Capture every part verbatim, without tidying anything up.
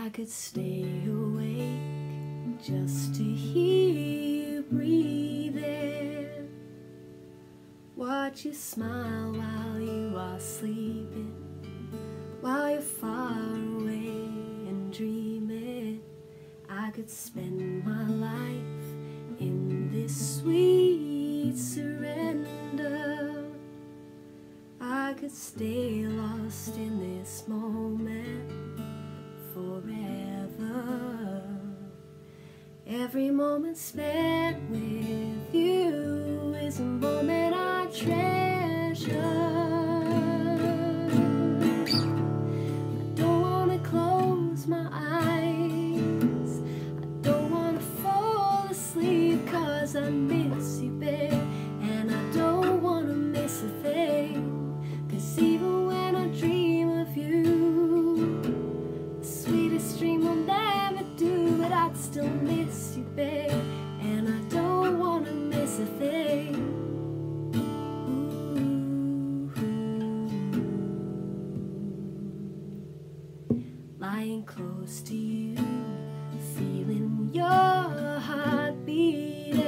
I could stay awake just to hear you breathing, watch you smile while you are sleeping, while you're far away and dreaming. I could spend my life in this sweet surrender. I could stay lost in this moment forever. Every moment spent with you is a moment I treasure. I don't want to close my eyes, I don't want to fall asleep, 'cause I miss you, babe, and I don't want to miss a thing. 'Cause even when I dream of you, the sweetest dream will never do, but I'd still miss you, babe, and I don't want to miss a thing. Ooh. Lying close to you, feeling your heart beating,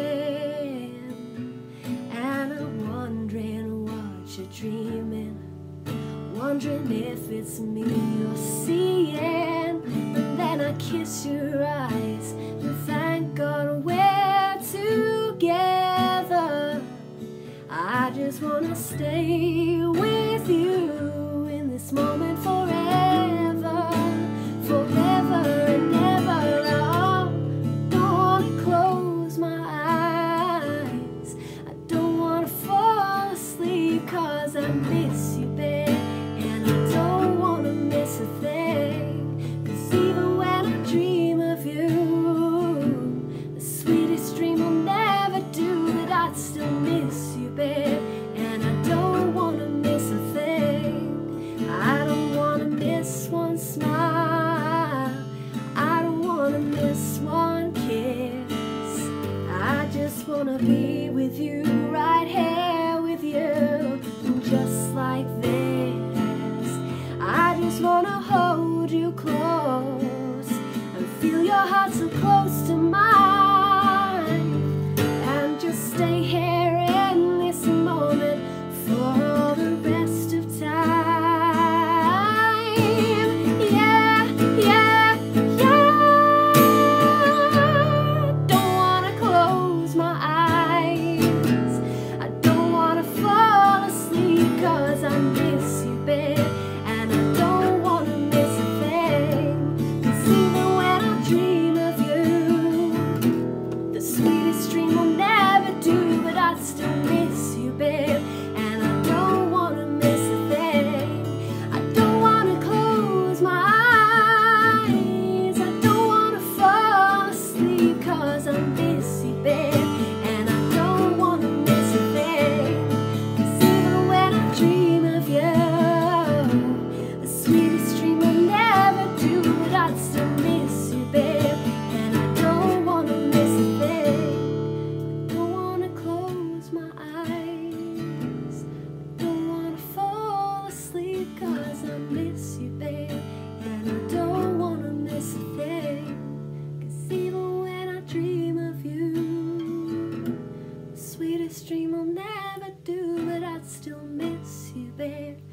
and I'm wondering what you're dreaming, wondering if it's me you're seeing. And then I kiss your eyes and thank God we're together. I just wanna stay with you in this moment forever, forever and ever. I don't wanna close my eyes, I don't wanna fall asleep, 'cause I miss you, babe, and I don't wanna miss a thing. 'Cause even when I dream of you, the sweetest dream will never do, but I'd still miss you, babe, and I don't wanna miss a thing. I don't wanna miss one smile, I don't wanna miss one kiss. I just wanna be with you, right here with you, just like this. I just wanna hold you close and feel your heart so close to mine, and just stay here in this moment for all the rest of time. Yeah, yeah, yeah. Don't wanna close my eyes, I don't wanna fall asleep, 'cause I miss you, babe, and I don't wanna miss a thing. 'Cause even when I dream of you, the sweetest dream will never do, but I'd still miss you, babe, and I don't wanna miss a thing. I don't wanna close my eyes, I don't wanna fall asleep, 'cause I miss you, babe, and I don't wanna miss a thing. 'Cause even when I dream of you, the sweetest dream will never do, but I'd still miss you, babe, and I don't wanna miss a thing. I don't wanna close my eyes, I don't wanna fall asleep, 'cause I miss you, babe, and I don't wanna miss a thing. 'Cause even when I dream of you, the sweetest dream will never do, but I'd still miss you, babe,